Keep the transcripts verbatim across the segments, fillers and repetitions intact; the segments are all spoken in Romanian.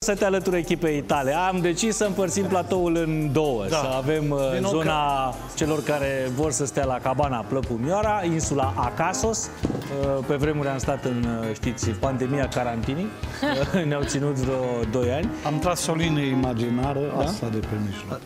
Să te alături echipei tale. Am decis să împărțim platoul în două. Da. Să avem uh, zona că... celor care vor să stea la cabana Plăpumioara, insula Acasos. Uh, pe vremuri am stat în, știți, pandemia carantinii. Uh, Ne-au ținut vreo doi ani. Am tras o linie imaginară, da? Asta de pe mijloc.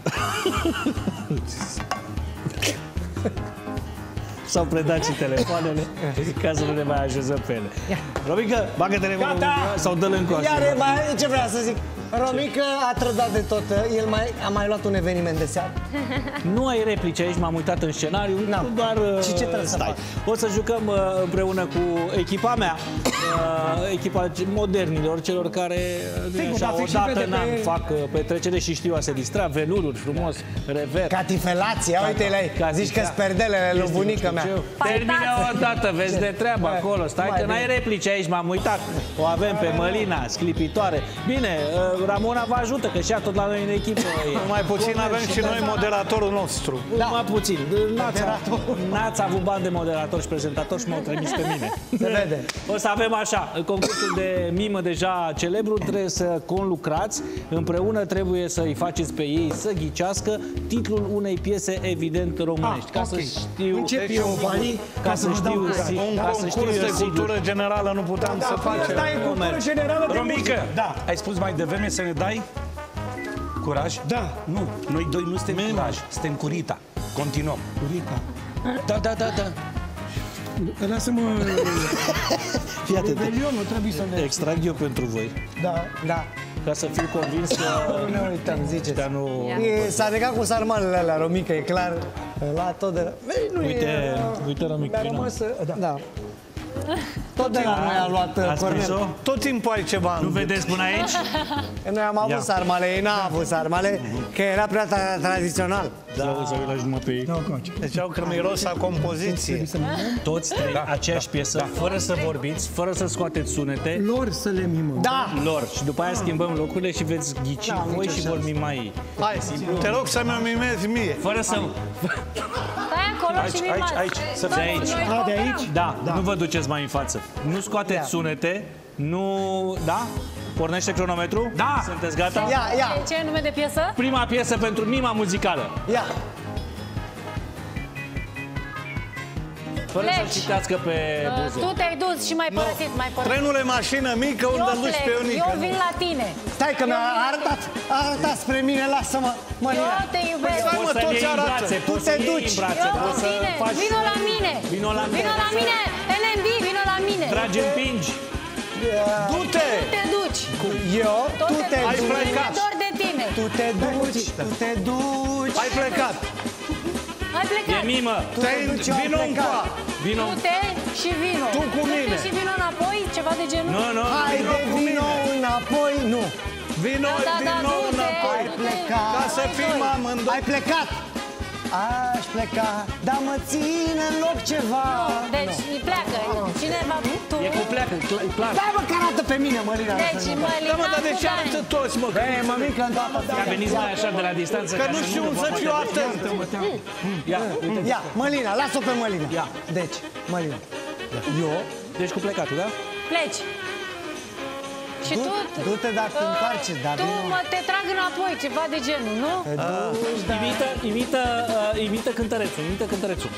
S-au predat și telefoanele ca să nu ne mai așezăm pe ele. Romică, bagă telefonul sau dă-l încoace. Iar mai, ce vreau să zic? Romică a trădat de tot. El mai, a mai luat un eveniment de seară. Nu ai replici aici, m-am uitat în scenariu. No. Doar și ce trebuie stai. să fac? O să jucăm uh, împreună cu echipa mea, uh, echipa modernilor, celor care Sigur, așa, o dată în an pe... fac uh, petrecere și știu a se distra, velururi frumos, rever. Catifelații, ia uite la ei. Zici că sperdelele lui bunica mea. Termină o dată, vezi de treabă acolo. Stai că n-ai replici aici, m-am uitat. O avem pe Mălina, sclipitoare. Bine, uh, Ramona vă ajută, că și ea tot la noi în echipă. Mai puțin avem și noi moderatorul nostru. Da. Mai puțin. N-ați avut bani de moderator și prezentator și m-au trimis pe mine. Se vede. O să avem așa, concursul de mimă deja celebru, trebuie să conlucrați, împreună trebuie să-i faceți pe ei să ghicească titlul unei piese evident românești. Ca să știu... Încep eu, Vali, ca să știu... Un concurs de cultură generală nu puteam să facem. Asta e cultură generală de Romică, da. ai spus mai devreme să ne dai curaj? Da. Nu, noi doi nu suntem curaj, suntem cu Rita. Continuăm. Cu Rita. Da, da, da, da. Lasă-mă... Fii atent. Rebelionul trebuie să ne... Extrag eu pentru voi. Da, da. Ca să fiu convins că... Nu ne uităm, ziceți. Nu... S-a legat cu sarmalele alea, Romică, e clar. La tot de... Nu Uite, e... uite, Romică. Mi-a rămas... Da. Da. Tot de la noi a luat Cornel. Tot timpul ai ceva. Nu vedeți până aici? Noi am avut sarmale, ei n-au avut sarmale, că era prea tradițional. Da, o să la jumătate ei. Deci au că miros a compoziție. Toți trei, aceeași piesă, fără să vorbiți, fără să scoateți sunete. Lor să le mimăm. Da! Lor. Și după aia schimbăm locurile și veți ghici voi și vor mima ei. Hai, te rog să mi-o mimezi mie. Fără să... Stai acolo și Aici, aici, aici. Să De aici. A, de aici? Da, nu vă duceți mai în față. Nu scoateți sunete, nu... Da? Pornește cronometru? Da! Sunteți gata? Ia, ia, Ce e nume de piesă? Prima piesă pentru mima muzicală. ia. Fără să Pleci. citească pe Uh, buze. Tu te-ai dus și mai părăsit, mai părăsit. Trenul e mașină mică unde Eu duci plec, pe Ionica. eu vin la tine. Stai că mi-a arătat, a arătat spre mine, lasă-mă, Eu Mălina. te iubesc. Stai, mă, Poți să-l toți iei în arată. brațe, Tu poți te să-l iei duci. în brațe, Eu poți cu să tine. faci... Vino la mine. Vino la mine. Vino la mine. L M D, vino la mine. Tragi, împingi. Du-te! Tu te duci. Eu, Tot tu te Ai duci, plecat. dor de tine. tu te duci, tu te duci. Ai plecat. Ai E plecat. mimă. Te-ai duci, eu am vino plecat. încoa. Vino. Du-te și vino. Tu cu Du-te mine. și vino înapoi, ceva de genul. Nu, nu. Haide, vino înapoi, nu. Vino Da, da, din da, nou du-te. înapoi. Plecat. Ca să fim amândoi. Ai plecat. Aș pleca, dar mă ține în loc ceva. Deci pleacă. Cine va tu? E cu pleacă, cl- clar. Dai mă, că arată pe mine, Mălina. Deci Mălina Da, mă, dar de cu ce bani. arată toți, mă? Că, Ei, mămică, în toată. Ia veniți mai așa de la distanță. că ca nu să știu vă cum să poată fiu vedea. atent. Ia, uite. Ia, Mălina, las-o pe Mălina. Ia. Deci, Mălina, eu, Deci cu plecatul, da? Pleci. Și Du- tu... du-te, dar te întoarce, dar Tu vino. mă, te trag înapoi, ceva de genul, nu? te duci, dar... Imită, imită, uh, imită cântărețul, imită cântărețul.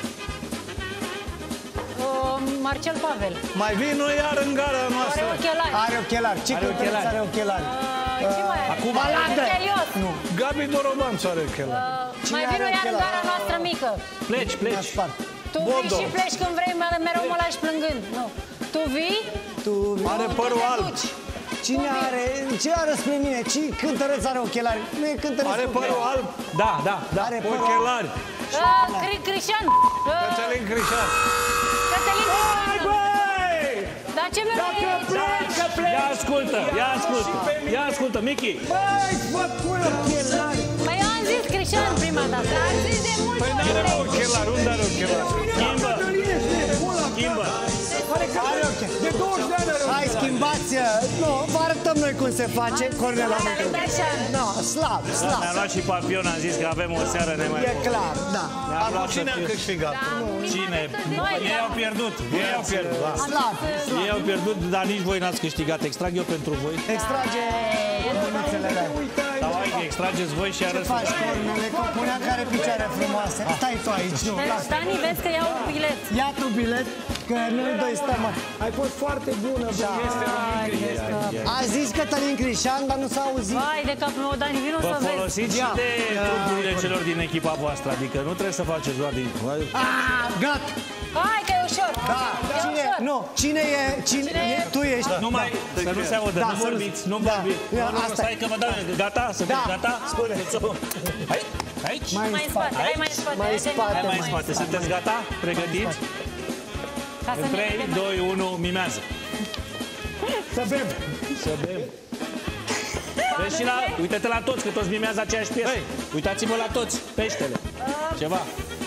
Uh, Marcel Pavel. Mai vino iar în gara Are noastră. ochelari. Are ochelari. Ce Are cântăreț ochelari. are ochelari? Uh, ce mai are? Acum- Baladă. Chelios. Nu. Gabi Dorobanțu are ochelari. Uh, mai are vino iar în ochelari? gara noastră mică. Pleci, Mi-a pleci. spart. Tu Bodo. vii și pleci când vrei, mă- mereu mă lași plângând. Nu. Tu vii, Tu... Are tu părul te alb. duci. Cine are... Ce are spre mine? Ce cântăreț are ochelari? Nu e cântăreț. Are părul alb, Da, da, da. Are părul alb. ochelari. Uh, Cri- Cristian. Uh, Cătălin Crișan. Cătălin. Băi! Dar ce mereu e? Ia ascultă, ia ascultă, ia ascultă, Michi. Păi eu am zis Cristian prima dată. Am zis de mult Păi n-are mă ochelari, unde are ochelari? Schimbă, schimbă. Are ochelari. De douăzeci de ani are ochelari. Hai, schimbăm. schimbați, nu, vă arătăm noi cum se face. Cornel, no, slab, slab. Ne-am luat și Papion, am zis că avem o seară nemai. E clar, da. Acum cine a câștigat? Cine? Ei au pierdut. Ei au pierdut. Slab. Ei au pierdut, dar nici voi n-ați câștigat. Extrag eu pentru voi. Extrage bunițele mele. Sau hai că extrageți voi și Ce arăți. faci, Cornele? Că punea care picioare frumoase. Stai tu aici, nu. Dani, vezi că iau un bilet. Ia tu bilet, că noi doi stăm. Ai fost foarte bună, bă. A zis Cătălin Crișan, dar nu s-a auzit. Vai de capul meu, Dani, vino Vă să vezi. folosiți și de trupurile celor din echipa voastră. Adică nu trebuie să faceți doar din... Ah, gata. Hai că e ușor. Da, E cine, ușor. nu, cine e, cine, Cine e? e, tu ești. Nu mai, să nu se audă, Da, nu să nu- vorbiți, nu da. vorbiți. Ia, Nu, nu, asta stai e. că vă dau, gata? Sunteți Da. gata? Spune. Hai, aici? Mai în Mai în spate, hai mai în spate. Mai în hai, spate. Hai mai în spate, sunteți gata? Pregătiți? Ca să În ne trei, vedem. doi, unu, mimează. Să bem. Să bem. Vezi și la, uite-te la toți, că toți mimează aceeași piesă. Uitați-vă la toți, peștele. Ceva.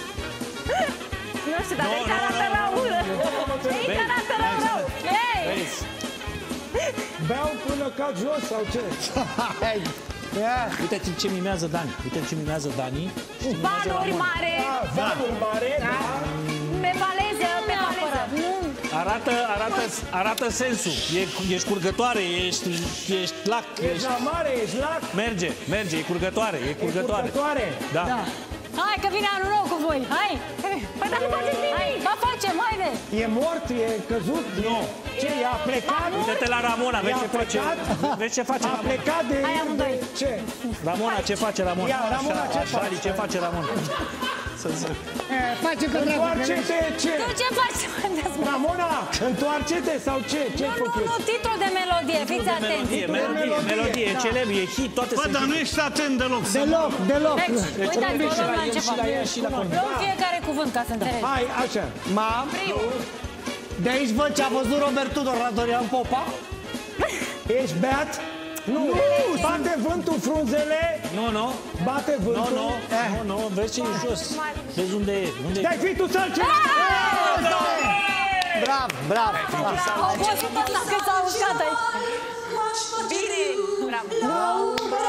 Nu știu, dar Nu, vezi că nu, arată nu, rău. Vezi că arată rău. Ei! Vezi? Beau până cad jos sau ce? Hai. Ia. Uite ce mimează Dani. Uite ce mimează Dani. Și ce mimează Banuri Ramon. mare. Banul mare, da. Pe faleză, pe faleză. Arată, arată, arată sensul. E, ești curgătoare, ești, ești lac. Ești Ești... la mare, ești lac. Merge, merge, e curgătoare, e curgătoare. Curgătoare. Da. Da. Hai că vine anul nou cu voi. Hai. Păi dar nu faceți nimic. Hai, ba facem, haide. E mort, e căzut. Nu. Ce, i-a plecat? Uite-te la Ramona, vezi ce I-a face. plecat? Vezi ce face A Ramona. plecat de... Hai, amândoi. de- Ce? Ramona, ce face Ramona? Ia, Ramona, ce Așa, face? ce face Ramona? Face că dracu. Întoarce-te, ce? Tu ce faci? Ramona, întoarce-te sau ce? Ce-ai Nu, nu, făcut? nu, titlul de melodie, fiți atenți. Melodie, melodie, melodie, e celebru, e hit, toate Bă, sunt dar hit. nu ești atent deloc. Deloc, deloc. Deci, uitați, o luăm la început. Luăm fiecare cuvânt ca să înțelegi. Hai, așa. Mam, Primul. de aici văd ce a văzut Robert Tudor la Dorian Popa. Ești beat? Nu. Bate vântul frunzele. Nu, nu, Bate nu, vântul. nu, nu, nu, vezi ce e jos. Vezi unde e, unde e. Dai fi tu să-l ceri. Bravo, bravo. Au fost ăsta cât s-a uscat aici. Bine. Bravo.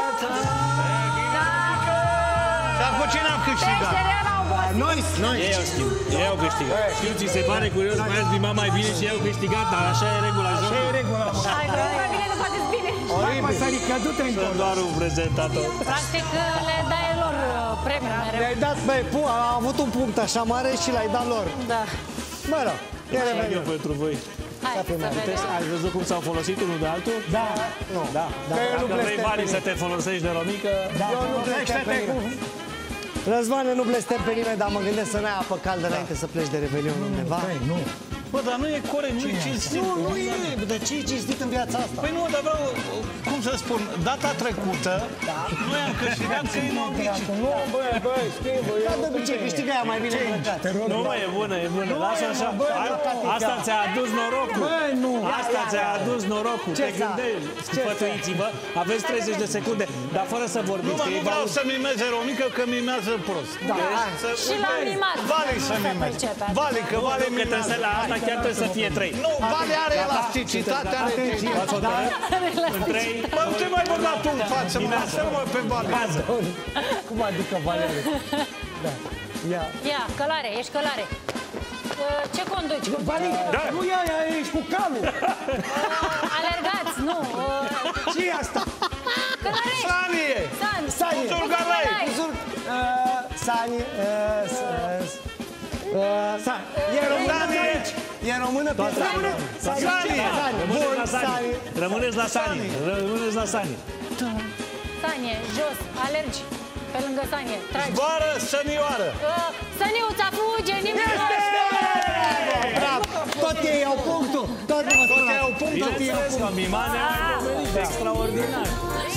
Dar cu cine am câștigat? Peșterian au fost. Noi, noi. Ei au știu, ei au câștigat. Știu, ți se pare curios, mai ați mima mai bine și ei au câștigat, dar așa e regula jocului. Ce e regula? Hai, că mai bine nu faceți bine. Hai, mă, s-a căzut în Sunt doar un prezentator. Practic le dai lor uh, premiul mereu. Le-ai dat, băi, pu- a avut un punct așa mare și l-ai dat lor. Da. Mă rog, e Eu reveniu. pentru voi. Hai să vedem. Ai văzut cum s-au folosit unul de altul? Da. Nu. Da. Că eu nu Dacă vrei blestem banii pe să te folosești de romică, Eu nu blestem pe nimeni. Răzvane, nu blestem pe nimeni, dar mă gândesc să n-ai apă caldă înainte să pleci de Revelion undeva. Nu. Bă, dar nu e corect, nu e cinstit. Nu, nu e, dar ce e cinstit în viața asta? Păi nu, dar vreau, cum să spun, data trecută, noi am câștigat că e norocit. Nu, băi, băi, schimbă. Da, de obicei, câștigă aia mai bine plecat. nu mai e bună, e bună. Lasă așa. A- Asta ți-a adus norocul. Băi, nu. Asta ți-a adus norocul. Te gândești, sfătuiți-vă. Aveți treizeci de secunde, dar fără să Nu, vorbiți. mă, că nu e vreau valid. să mimeze romică, că mimează prost. Da, Să- Și l-am mimat. Vale să mimeze. Vale, că Vale Că trebuie să, mimează. la asta chiar trebuie să fie trei. Nu, Vale are elasticitate, are tehnică. V-ați hotărât? În trei, Bă, ce mai băgat tu în față, mă? Lasă-mă pe Vale. mimează. cum adică Valerie? Da. Ia. Ia, călare, ești călare. Uh, Ce conduci? Vali, nu ia, ia, ești cu calul. Uh, Alergați, nu. uh, Ce e asta? Călărești. Sanie! San. Sanie. Zurgalei. Zur- uh, Sani, uh, s- uh, Sani. E română pe aici. E română pe Sani. Sani. Sani. Rămâneți Bun, la Sani. Sani. Rămâneți la Sani. Rămâneți la Sani. Sanie, jos, alergi. Pe lângă Sanie, tragi. Zboară sănioară! Uh, Săniuța fuge, nimic nu Bravo. Tot ei au punctul. Tot mă spun. Au punct. Bineînțeles că Mimane a venit extraordinar.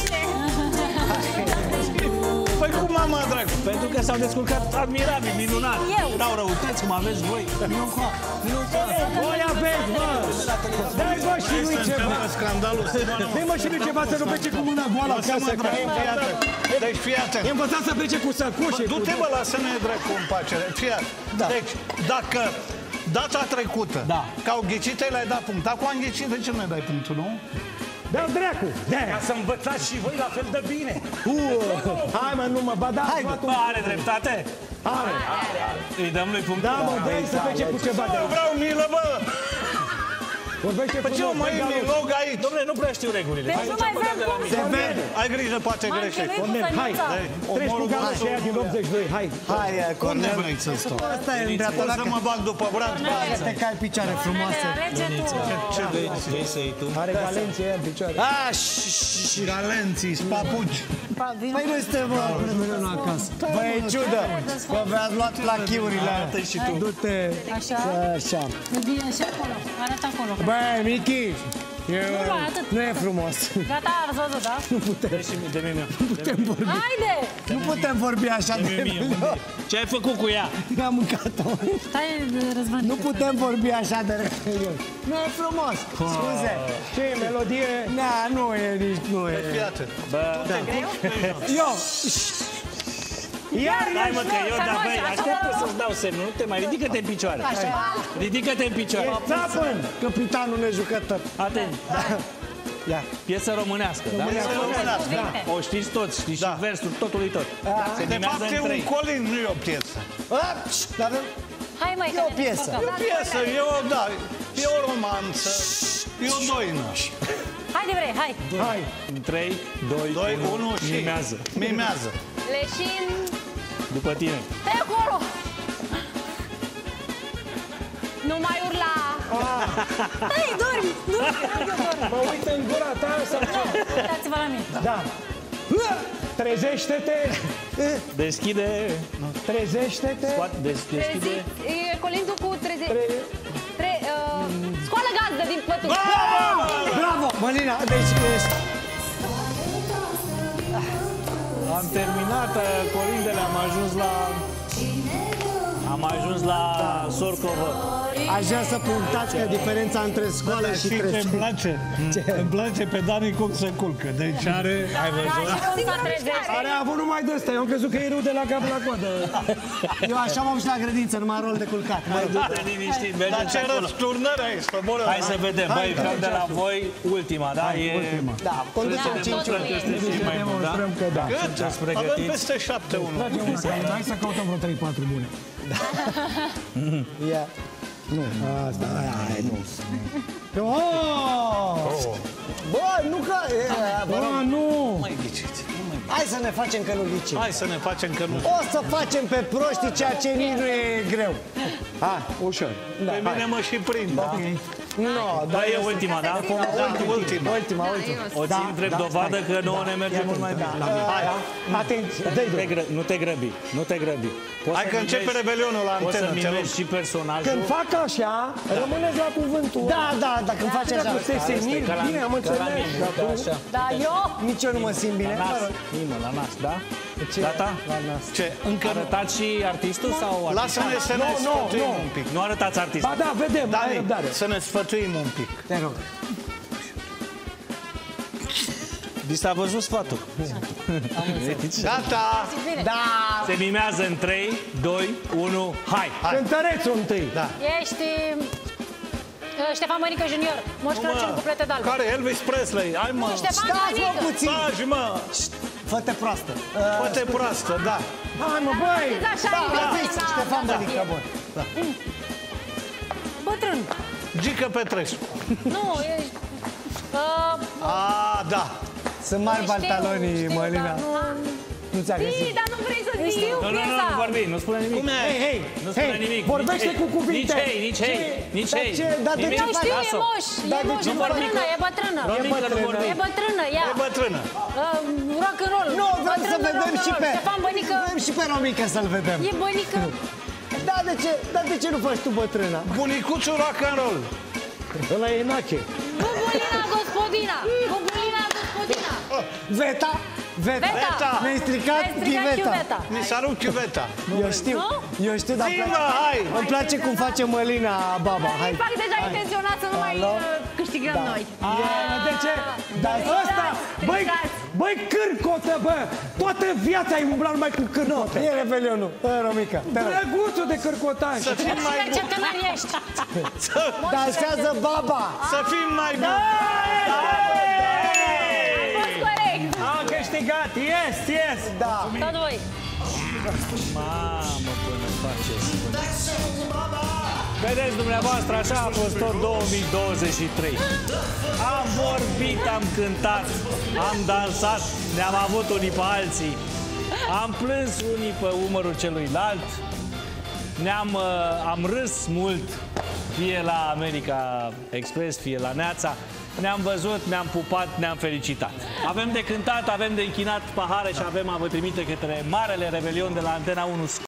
Păi cum, mama, dragă? Pentru că s-au descurcat admirabil, minunat. Eu. Dau răutăți cum aveți voi. Nu cu Voi aveți, bă. Dai, bă, și lui Este ceva. întâmplă scandalul ăsta. Dai, mă, și lui ceva să nu plece cu mâna goală acasă. că e învățat. Deci fii atent. E învățat să plece cu săcușe. Du-te, bă, lasă-ne dracu în pace. Fii atent. Deci, dacă data trecută, Da. că au ghicit, le-ai dat punct. Acum am ghicit, de ce nu-i dai punctul, nu? Dă-o dracu! Ca să învățați și voi la fel de bine. Hai mă, nu mă, ba da, Hai, luat Bă, un... are dreptate? Are. Îi dăm lui punctul? Da, mă, dă-i să fece cu ceva de Bă, vreau milă, bă! Vorbește Păi ce frumos, mai bă, e galoș. milog aici? Dom'le, nu prea știu regulile. Deci nu mai vrem cum Se vede. Ai grijă, poate M-am greșești. chinuit cu Hai, sănița. treci cu galoșul ăia din optzeci și doi, hai. Hai, Unde Cornel. vrei să stau? Asta e în dreapta Poți la să mă bag după brad? că te cai picioare frumoase. Alege tu. Ce vrei? Are galenții ăia în picioare. Ah, și Galenții, papuci. Păi noi suntem mă, acasă. Băi, e ciudă, că v-ați luat plachiurile alea. Du-te. Așa. Așa. Bine, și acolo. Arată acolo. Băi, Michi, e, Nu, atât. nu e frumos. Gata, ați văzut, da? Nu putem, De mine. nu putem vorbi. Haide! Nu putem vorbi așa de mult. Ce ai făcut cu ea? Am mâncat-o. Stai, Răzvan. Nu putem vorbi așa de repede. Nu e frumos. Scuze. Ce e melodie? Da, nu e nici, nu e. Iată. Eu. Iar Hai mă, că eu, Să dar nu, băi, așa, așteaptă așa. să-ți dau semnul, nu te mai ridică-te în picioare. Ridică-te în picioare. țapăn! Capitanul nejucător. Atent. Ia. Piesă românească, da? Cuvinte. O știți toți, știți și versul totului tot. Se De rimează fapt, e în un trei. colin, nu e o piesă. A, pșt, dar Hai, mai, E o piesă. E o piesă, e o, da, e o romanță, e o doină. Haide, vrei, hai. Hai! trei, doi, Doi, unu și... Mimează. Mimează. Leșin. După tine. Stai acolo. Nu mai urla. Stai, dormi. Dormi, dormi. Mă uit în gura ta sau ce? Uitați-vă la mine. Da. Trezește-te! Deschide. Trezește-te! Scoate, des, deschide. Trezi, e colindu cu treze... Tre, uh, scoală gazdă din pături. bravo, Mălina. Deci, ești... Am terminat uh, colindele, am ajuns la... Am ajuns la Sorcovă. Aș vrea să punctați că diferența între școală și Știi ce trece. îmi place? Îmi place pe Dani cum se culcă. Deci are... Ai Da, văzut? și cum s-a trezește. Are avut numai de ăsta, eu am crezut că e rude de la cap la coadă. Eu așa m-am și la grădință, numai rol de culcat. Mă rog. Te liniștit, Dar mergeți ce acolo. răsturnări ai să moră. Hai să vedem, băi, vreau de la voi ultima, da? E... Da, conducem Da, cinci totul ori. e. Sunteți mai bun, da? Demonstrăm că da. Sunteți Avem pregătiți? peste șapte unu. Tragem una ca hai să căutăm vreo trei patru bune. Ia. Nu, asta, aia, aia, nu. Oh! Bă, nu că... e, Bă, nu! Mai ghiciți. Hai să ne facem că nu ghicim. Hai să ne facem că nu. O să facem pe proști ceea ce nici nu e greu. Hai, Ușor. Pe mine mă și prind. nu, Da, e ultima, da? Da, ultima. ultima, ultima. O țin drept dovadă că nouă ne merge mult mai bine. Atenție, dă-i Nu te, drum. gră, nu te grăbi, nu te grăbi. Poți Hai să că începe mimești- rebelionul la Poți să antenă, te rog. mimești și personajul. Când fac așa, rămâneți la cuvântul. Da, da, da, când faci așa. Dacă te senil, ca la- bine, am ca la înțeles. mine, Dar ca tu- așa. Da, eu? Nici eu nu mă simt bine. La nas, mimă, la nas, da? Gata? La nas. Ce? Încă nu. Arătați și artistul sau artistul? Lasă-ne să ne Nu, nu, sfătuim nu. un pic. Nu arătați artistul. Ba da, vedem, ai Dani, răbdare. să ne sfătuim un pic. Te rog. Vi s-a văzut sfatul. Gata! Bine. Da! Se mimează în trei, doi, unu, hai! Cântărețul întâi. Da. Ești... uh, Ștefan Bănică Junior. Moș Crăciun cu plete d'albe. Care? Elvis Presley. Hai mă! Ștefan Stați, mă, Bănică. puțin! Taci, mă! Fă-te proastă. Poate proastă, da. Hai mă, băi! Știți așa, Da, e da, bine, zici, da, Ștefan da, Bănică, e. bun. Bătrân. Gică Petrescu. Nu, e... Uh, A, da. Sunt mari știu, pantalonii, știu, Mălina. dar nu- Nu ți-a Știi, găsit. dar nu vrei să zici. Știu Nu, nu, nu, piesa. nu vorbi, nu spune nimic. Cum e? Hei, hei, Nu spune hei, nimic. vorbește Nici cu ei, cuvinte. Nici ei, nici ei, nici Dar ei. ce- dar de Nimic. ce Eu știu, e Lasă-o. moș, e Dar de moș, ce e nu vorbi bătrână, e bătrână. Romică, nu bătrână. vorbi. E bătrână, ia. E bătrână. Uh, rock and roll. Nu, vrem să Bătrână vedem rock and și roll. pe... Ștefan Bănică. Vrem și pe Romică să-l vedem. E Bănică. Da, de ce, dar de ce nu faci tu bătrâna? Bunicuțul rock and roll. Ăla e Nache. Bubulina gospodina. Bubulina gospodina. Veta, Veta. Veta. Mi-ai stricat Mi-ai stricat chiveta. chiuveta. Mi s-a rupt chiuveta. Eu știu, eu știu, dar Zi, mă, hai! îmi place cum face Mălina baba. Hai. Îmi fac deja intenționat să nu mai Alo? uh, câștigăm Da. noi. A, de ce? Dar ăsta, băi, băi, cârcotă, bă! Toată viața ai umblat numai cu cârcotă. E revelionul, e Romica. te rog. Drăguțul de cârcotaș. Să fim mai Ce buni! tânăr ești. Dansează baba. Să fim mai buni! Ai fost corect. Am câștigat, yes, yes. Da. Tot voi. Mamă, până faceți. Vedeți dumneavoastră, așa a fost tot două mii douăzeci și trei. Am vorbit, am cântat, am dansat, ne-am avut unii pe alții, am plâns unii pe umărul celuilalt, ne-am uh, am râs mult, fie la America Express, fie la Neața. Ne-am văzut, ne-am pupat, ne-am felicitat. Avem de cântat, avem de închinat pahare și avem a vă trimite către Marele Revelion de la Antena unu.